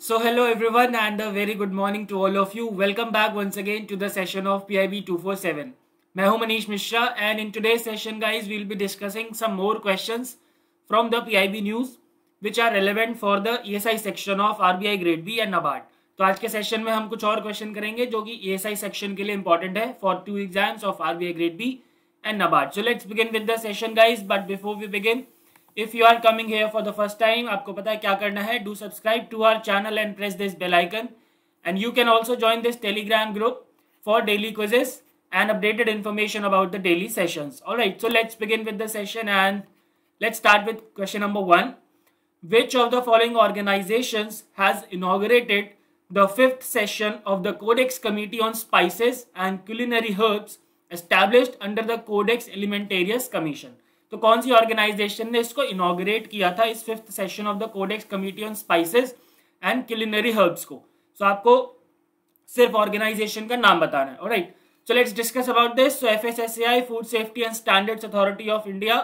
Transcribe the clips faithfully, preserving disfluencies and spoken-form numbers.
So hello everyone and a very good morning to all of you. Welcome back once again to the session of P I B two forty-seven. मैं हूं Manish Mishra and in today's session guys we'll be discussing some more questions from the P I B news which are relevant for the E S I section of R B I Grade B and NABARD. तो आज के session में हम कुछ और question करेंगे जो कि E S I सेक्शन के लिए इंपॉर्टेंट है for two exams of R B I Grade B and NABARD. So let's begin with the session guys, but before we begin, if you are coming here for the first time, आपको पता है क्या करना है. Do subscribe to our channel and press this bell icon, and you can also join this Telegram group for daily quizzes and updated information about the daily sessions. All right, so let's begin with the session and let's start with question number one. Which of the following organizations has inaugurated the fifth session of the Codex Committee on Spices and Culinary Herbs established under the Codex Alimentarius Commission? तो कौन सी organisation ने इसको inaugurate किया था इस fifth session of the Codex committee on spices and culinary herbs को? So so, आपको सिर्फ ऑर्गेनाइजेशन का नाम बताना है. Alright, so let's discuss about this. So FSSAI, food safety and standards authority of India,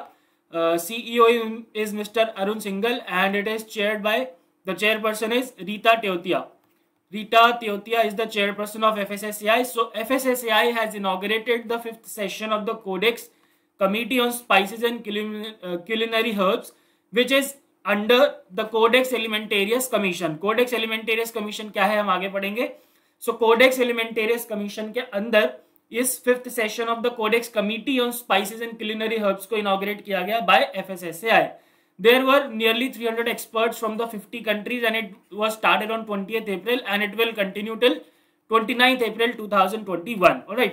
CEO is mister Arun Singhal and it is chaired by the chairperson is Rita Teotia. Rita Teotia is the chairperson of F S S A I. So F S S A I has inaugurated the fifth session of the Codex Committee on Spices and Culinary Herbs, which is under the Codex Alimentarius Commission. Codex Alimentarius Commission क्या है हम आगे पढ़ेंगे. So Codex Alimentarius Commission के अंदर इस fifth session of the Codex Committee on Spices and Culinary Herbs को inaugurate किया गया by F S S A I. There were nearly three hundred experts from the fifty countries and it was started on twentieth April and it will continue till twenty-ninth April two thousand twenty-one. Alright.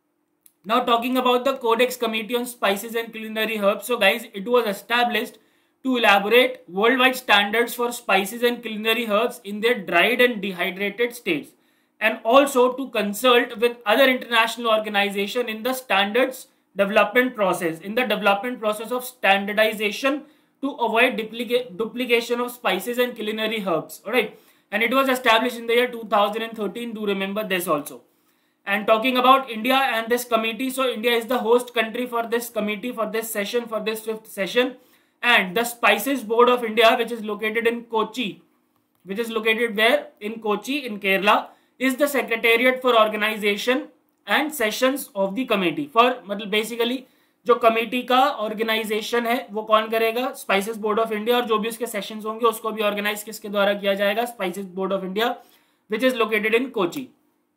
Now talking about the Codex Committee on Spices and Culinary Herbs. So guys, it was established to elaborate worldwide standards for spices and culinary herbs in their dried and dehydrated states, and also to consult with other international organizations in the standards development process, in the development process of standardization to avoid duplica duplication of spices and culinary herbs. Alright, and it was established in the year two thousand thirteen. Do remember this also. And talking about India and this committee, so India is the host country for this committee, for this session, for this fifth session. And the Spices Board of India, which is located in Kochi, which is located where? In Kochi, in Kerala, is the secretariat for organization and sessions of the committee. For मतलब basically जो कमेटी का organization है वो कौन करेगा? Spices board of India. और जो भी उसके सेशंस होंगे उसको भी ऑर्गेनाइज किसके द्वारा किया जाएगा? Spices board of India, which is located in Kochi.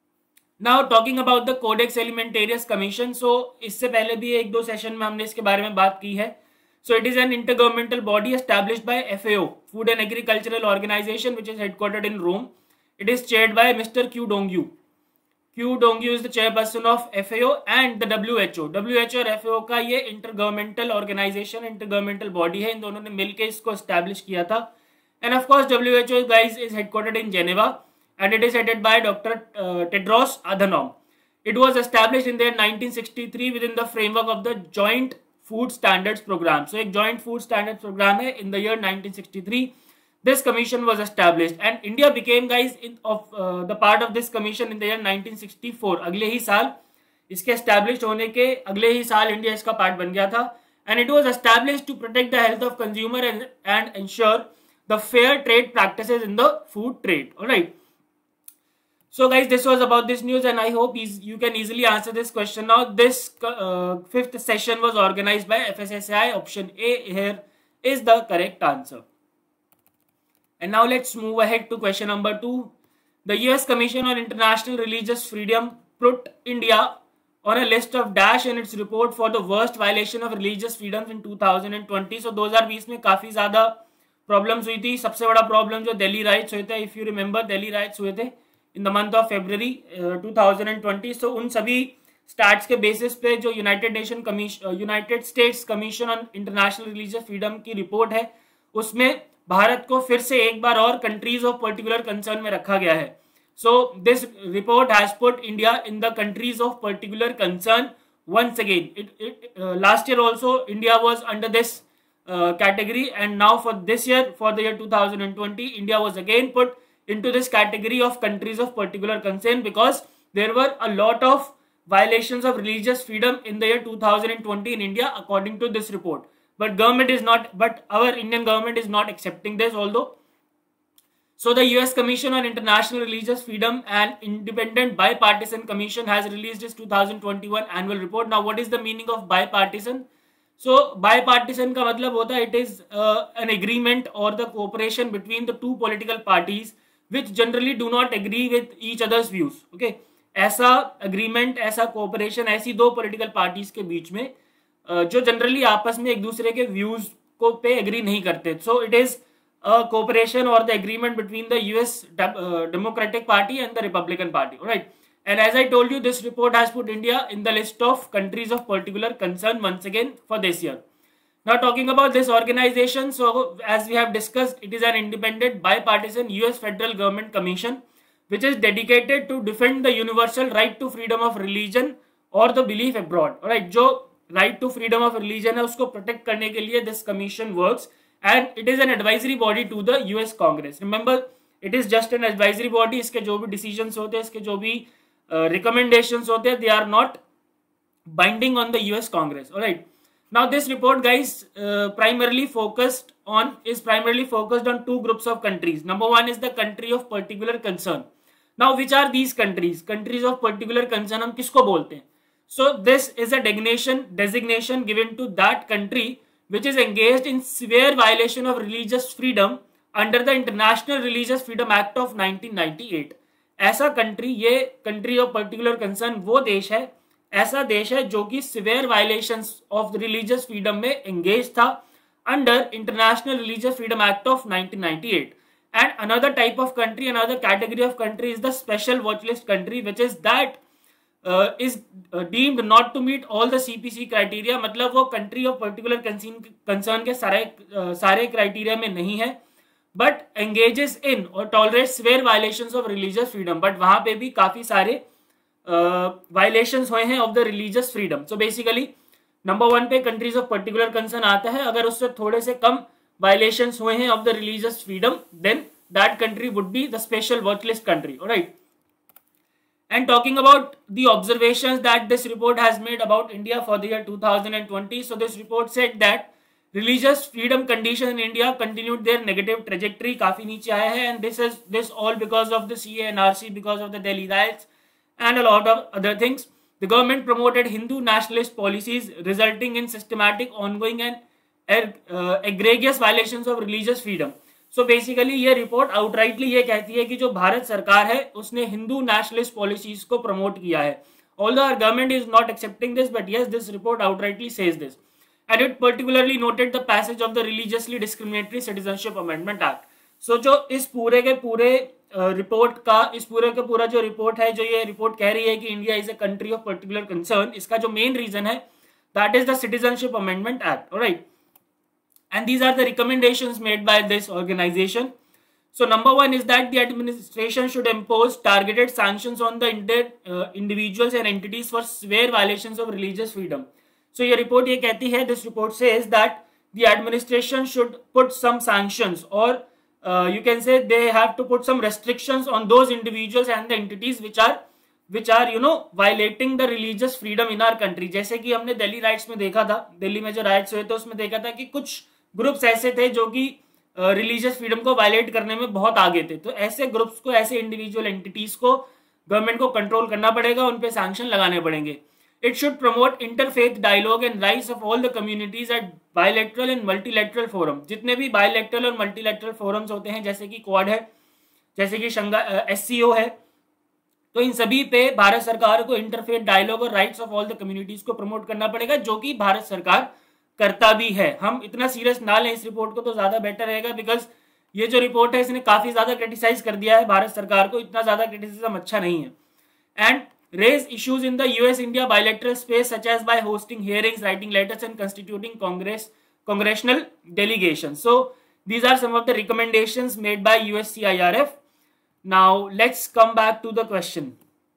Now talking about the Codex Alimentarius commission. So इससे पहले भी एक दो सेशन में हमने इसके बारे में बात की है. So it is an intergovernmental body established by FAO, food and agricultural organization, which is headquartered in Rome. It is chaired by mister Qu Dongyu. Q Dongyu is the chairperson of F A O and the W H O. W H O और F A O का ये intergovernmental organization, intergovernmental body है. इन दोनों ने मिलके इसको establish किया था. And of course W H O guys is headquartered in Geneva and it is headed by Doctor Uh, Tedros Adhanom. It was established in the year nineteen sixty-three within the framework of the Joint Food Standards Program. So एक Joint Food Standards Program है in the year nineteen sixty-three. This commission was established and India became guys in, of uh, the part of this commission in the year nineteen sixty-four. अगले ही साल इसके established होने के अगले ही साल India इसका part बन गया था. And it was established to protect the health of consumer and, and ensure the fair trade practices in the food trade. All right. So guys, this was about this news and I hope you can easily answer this question. Now this uh, fifth session was organized by F S S A I. Option A here is the correct answer. And now let's move ahead to question number two. The U S Commission on International Religious Freedom put India on a list of dash in its report for the worst violation of religious freedoms in two thousand twenty. So दो हज़ार बीस में काफी ज्यादा problems हुई थी. सबसे बड़ा प्रॉब्लम जो दिल्ली राइट्स हुए थे, if you remember, Delhi riots हुए थे in the month of February two thousand twenty. So उन सभी स्टार्ट्स के बेसिस पे जो United Nation commission, United States commission on international religious freedom की रिपोर्ट है, उसमें भारत को फिर से एक बार और कंट्रीज ऑफ पर्टिकुलर कंसर्न में रखा गया है. So this report has put India in the countries of particular concern once again. It, it uh, last year also India was under this uh, category, and now for this year, for the year two thousand twenty, India was again put into this category of countries of particular concern because there were a lot of violations of religious freedom in the year two thousand twenty in India according to this report. But government is not, but our Indian government is not accepting this, although So the U S Commission on International Religious Freedom, an independent bipartisan commission, has released its two thousand twenty-one annual report. Now, what is the meaning of bipartisan? So bipartisan का मतलब होता है it is uh, an agreement or the cooperation between the two political parties which generally do not agree with each other's views. Okay, ऐसा agreement, ऐसा cooperation ऐसी दो political parties के बीच में uh, जो generally आपस में एक दूसरे के views को पे agree नहीं करते. So it is a cooperation or the agreement between the U S uh, Democratic Party and the Republican Party. All right. And as I told you, this report has put India in the list of countries of particular concern once again for this year. Now talking about this organization, so as we have discussed, it is an independent bipartisan U S federal government commission which is dedicated to defend the universal right to freedom of religion or the belief abroad. Alright, जो right to freedom of religion है उसको protect करने के लिए this commission works, and it is an advisory body to the U S Congress. Remember, it is just an advisory body. इसके जो भी decisions होते हैं, इसके जो भी Uh, recommendations होते हैं, they are not binding on the U S Congress. All right. Now this report, guys, uh, primarily focused on is primarily focused on two groups of countries. Number one is the country of particular concern. Now, which are these countries? Countries of particular concern हम किसको बोलते हैं? So this is a designation designation given to that country which is engaged in severe violation of religious freedom under the International Religious Freedom Act of nineteen ninety-eight. ऐसा country, ये country of particular concern वो देश है, ऐसा देश है जो कि severe violations of religious freedom में एंगेज था under international religious freedom act of nineteen ninety eight. And another type of country, another category of country is the special watch list country which is that is deemed not to meet all the CPC criteria. मतलब वो country of particular concern के सारे uh, सारे criteria में नहीं है, but engages in और tolerate severe violations of religious freedom. But वहां पे भी काफी सारे वायलेशंस uh, हुए हैं of the religious freedom. So basically number one पे कंट्रीज ऑफ पर्टिकुलर कंसर्न आता है. अगर उससे थोड़े से कम वायलेशंस हुए हैं of the religious freedom, then that country would be the special watch list country. Alright. And talking about the observations that this report has made about India for the year two thousand twenty, so this report said that religious freedom conditions in India continued their negative trajectory, काफी नीचे आया है, and this is this all because of the C A N R C, because of the Delhi riots and a lot of other things. The government promoted Hindu nationalist policies resulting in systematic, ongoing and uh, egregious violations of religious freedom. So so basically ये report outrightly ये कहती है कि जो भारत सरकार है उसने Hindu nationalist policies को प्रमोट किया है. Although our government is not accepting this, but yes, this report outrightly says this. And it particularly noted the passage of the religiously discriminatory citizenship amendment act. So जो इस पूरे के पूरे report uh, का इस पूरे का पूरा जो रिपोर्ट है, जो ये रिपोर्ट कह रही है कि India is a country of particular concern, इसका जो मेन रीजन है that is the citizenship amendment act. Alright. And these are the recommendations made by this organization. So number one is that the administration should impose targeted sanctions on the uh, individuals and entities for severe violations of religious freedom. So ये report ये कहती है, this report says that the administration should put some sanctions, or uh, you can say they have to put some restrictions on those individuals and the entities which are which are you know violating the religious freedom in our country. जैसे कि हमने Delhi rights में देखा था, दिल्ली में जो rights हुए थे उसमें देखा था कि कुछ ग्रुप्स ऐसे थे जो कि रिलीजियस फ्रीडम को वायलेट करने में बहुत आगे थे. तो ऐसे ग्रुप्स को, ऐसे इंडिविजुअल एंटिटीज को गवर्नमेंट को कंट्रोल करना पड़ेगा, उन पे सैंक्शन लगाने पड़ेंगे. It should promote interfaith dialogue and rights of all the communities at bilateral and multilateral forum. जितने भी बायलैटरल और मल्टीलैटरल फोरम्स होते हैं, जैसे कि क्वाड है, जैसे कि शंघाई एससीओ है, तो इन सभी पे भारत सरकार को इंटरफेथ डायलॉग और rights of all the communities को प्रमोट करना पड़ेगा, जो कि भारत सरकार करता भी है. हम इतना सीरियस ना लें इस रिपोर्ट को तो ज्यादा बेटर रहेगा, बिकॉज ये जो रिपोर्ट है इसने काफी ज्यादा क्रिटिसाइज कर दिया है भारत सरकार को. इतना ज्यादा क्रिटिसिज्म अच्छा नहीं है. And raise issues in the US India bilateral space such as by hosting hearings, writing letters and constituting Congress congressional delegation. So these are some of the recommendations made by USCIRF. Now let's come back to the question.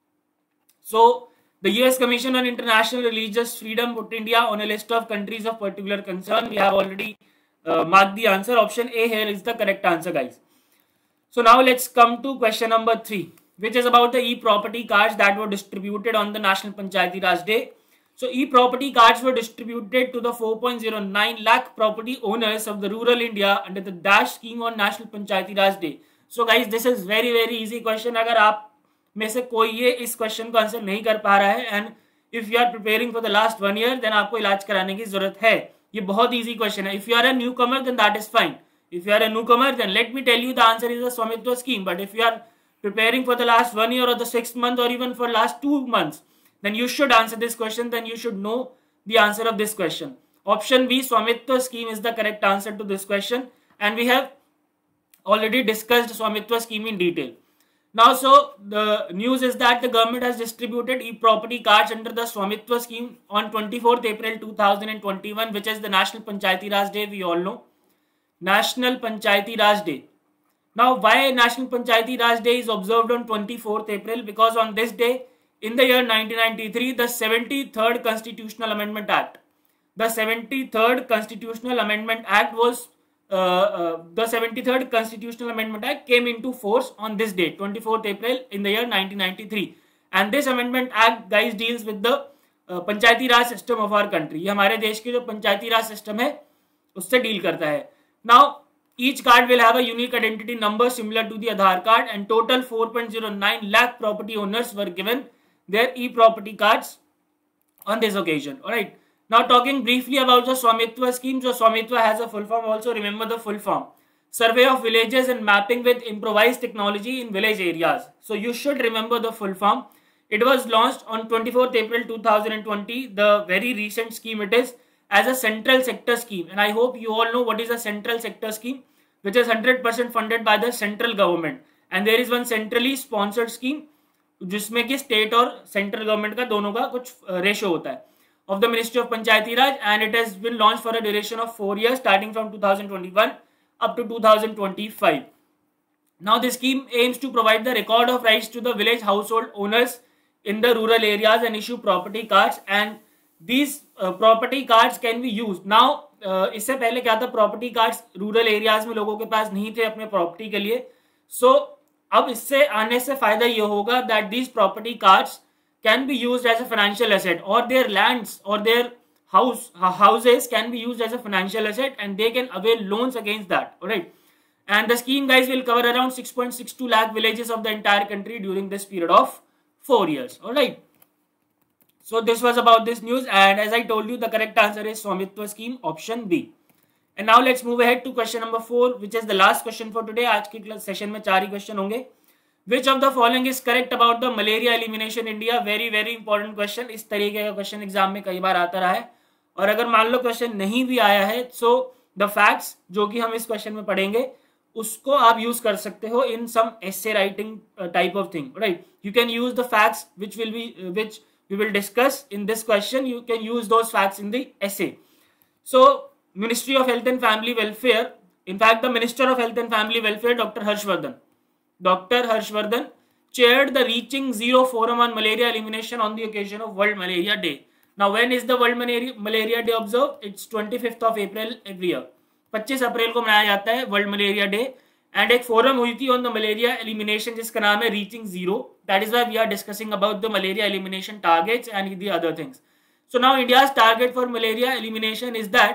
So the U S Commission on International Religious Freedom put India on a list of countries of particular concern. We have already uh, marked the answer. Option A here is the correct answer, guys. So now let's come to question number three, which is about the e-property cards that were distributed on the National Panchayati Raj Day. So e-property cards were distributed to the four point zero nine lakh property owners of the rural India under the Dash scheme on National Panchayati Raj Day. सो guys this is very very easy question. अगर आप में से कोई ये इस question को answer नहीं कर पा रहा है and if you are preparing for the last one year then आपको इलाज कराने की जरूरत है. ये बहुत इजी क्वेश्चन है. If you are a newcomer then that is fine. If you are a newcomer then let me tell you the answer is the Swamitva scheme. But if you are preparing for the last one year or the sixth month or even for last two months, then you should answer this question. Then you should know the answer of this question. Option B, Swamitwa scheme is the correct answer to this question. And we have already discussed Swamitwa scheme in detail. Now, so the news is that the government has distributed e-property cards under the Swamitwa scheme on twenty-fourth April two thousand twenty-one, which is the National Panchayati Raj Day. We all know. National Panchayati Raj Day. Now, why National Panchayati Raj Day is observed on twenty-fourth April? Because on this day, in the year nineteen ninety-three, the seventy-third Constitutional Amendment Act, the seventy-third Constitutional Amendment Act was, uh, uh, the seventy-third Constitutional Amendment Act came into force on this day, twenty-fourth April in the year nineteen ninety-three. And this Amendment Act, guys, deals with the uh, Panchayati Raj system of our country. ये हमारे देश की जो पंचायती राज system है उससे deal करता है. Now, each card will have a unique identity number similar to the Aadhaar card, and total four point zero nine lakh property owners were given their e-property cards on this occasion. Alright. Now talking briefly about the Swamitwa scheme. So Swamitwa has a full form also. Remember the full form. Survey of villages and mapping with improvised technology in village areas. So you should remember the full form. It was launched on twenty-fourth April two thousand twenty. The very recent scheme it is as a central sector scheme. And I hope you all know what is a central sector scheme, which is one hundred percent funded by the central government. And there is one centrally sponsored scheme जिसमें कि state और central government का दोनों का कुछ ratio होता है, of the Ministry of Panchayati Raj, and it has been launched for a duration of four years starting from two thousand twenty-one up to two thousand twenty-five. Now the scheme aims to provide the record of rights to the village household owners in the rural areas and issue property cards, and these uh, property cards can be used. Now uh, इससे पहले क्या था, property cards rural areas में लोगों के पास नहीं थे अपने प्रॉपर्टी के लिए. सो so, अब इससे आने से फायदा ये होगा that these property cards can be used as a financial asset, और देयर लैंड्स और their house houses can be used as a financial asset, and they can avail loans against that. Alright. And the scheme, guys, will cover around six point six two lakh villages of the entire country during this period of four years. All right. So this was about this news, and as I told you, the correct answer is Swamitwa scheme, option B. And now let's move ahead to question number four, which is the last question for today. आज की सेशन में चार ही question होंगे. Which of the following is correct about the malaria elimination India? Very very important question. इस तरीके का क्वेश्चन एग्जाम में कई बार आता रहा है, और अगर मान लो क्वेश्चन नहीं भी आया है, so the facts जो कि हम इस क्वेश्चन में पढ़ेंगे उसको आप यूज कर सकते हो in some essay writing type of thing. Right. You can use the facts which will be which we will discuss in this question. You can use those facts in the essay. So ministry of health and family welfare, in fact the minister of health and family welfare doctor Harsh Vardhan doctor Harsh Vardhan chaired the Reaching Zero Forum on Malaria Elimination on the occasion of World Malaria Day. Now when is the World Malaria Day observed? It's twenty-fifth of April every year. पच्चीस अप्रैल को मनाया जाता है world malaria day, and एक forum हुई थी on the malaria elimination जिसका नाम है reaching zero. That is why we are discussing about the malaria elimination targets and the other things. So now India's target for malaria elimination is that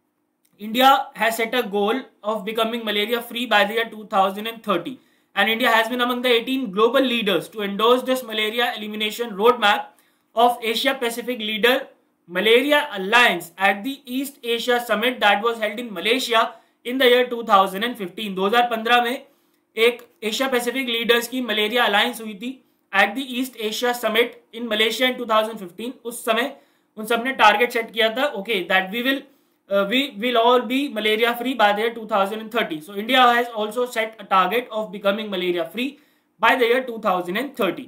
India has set a goal of becoming malaria free by the year two thousand thirty, and India has been among the eighteen global leaders to endorse this malaria elimination roadmap of Asia Pacific leader Malaria Alliance at the East Asia Summit that was held in Malaysia in the year two thousand fifteen. दो हज़ार पंद्रह में एक Asia Pacific leaders की malaria alliance हुई थी at the East Asia summit in Malaysia in twenty fifteen. उस समय उन सब ने टारगेट सेट किया था, okay, that we will we will all be malaria free by the year twenty thirty. So India has also set a target of becoming malaria free by the year twenty thirty.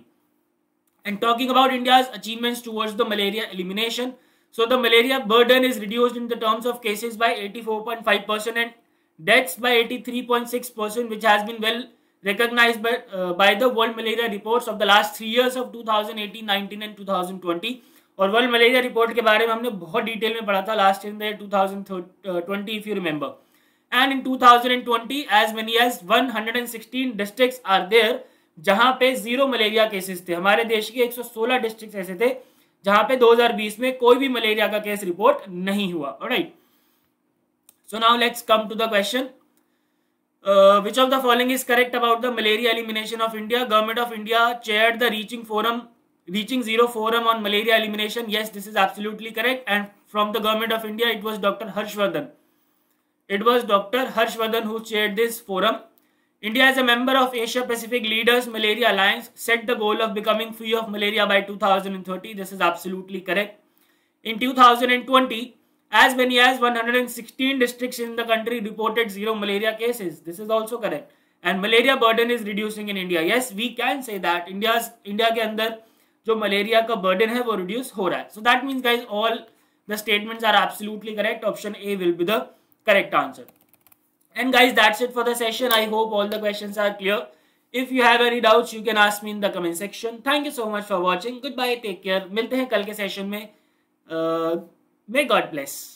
And talking about India's achievements towards the malaria elimination, so the malaria burden is reduced in the terms of cases by eighty-four point five percent and deaths by eighty-three point six percent, which has been well recognized by, uh, by the World Malaria Reports of the last three years of twenty eighteen, nineteen and twenty twenty. और world malaria report के बारे में हमने बहुत detail में पढ़ा था last in the twenty twenty, if you remember. And in twenty twenty, as many as one hundred sixteen districts are there जहां पे जीरो मलेरिया केसेस थे. हमारे देश के one hundred sixteen डिस्ट्रिक्ट ऐसे थे जहां पे twenty twenty में कोई भी मलेरिया का केस रिपोर्ट नहीं हुआ. Alright. So now let's come to the question. Uh, which of the following is correct about the malaria elimination of India? Government of India chaired the Reaching Forum, Reaching Zero Forum on malaria elimination. Yes, this is absolutely correct. And from the Government of India, it was Doctor Harshvardhan. It was Doctor Harshvardhan who chaired this forum. India, as a member of Asia Pacific Leaders Malaria Alliance, set the goal of becoming free of malaria by two thousand thirty. This is absolutely correct. In two thousand twenty, as many as one hundred sixteen districts in the country reported zero malaria cases. This is also correct. And malaria burden is reducing in India. Yes, we can say that India's India के अंदर जो malaria का burden है वो reduce हो रहा है. So that means guys, all the statements are absolutely correct. Option A will be the correct answer. And guys, that's it for the session. I hope all the questions are clear. If you have any doubts, you can ask me in the comment section. Thank you so much for watching. Goodbye. Take care. मिलते हैं कल के session में. Uh, may God bless.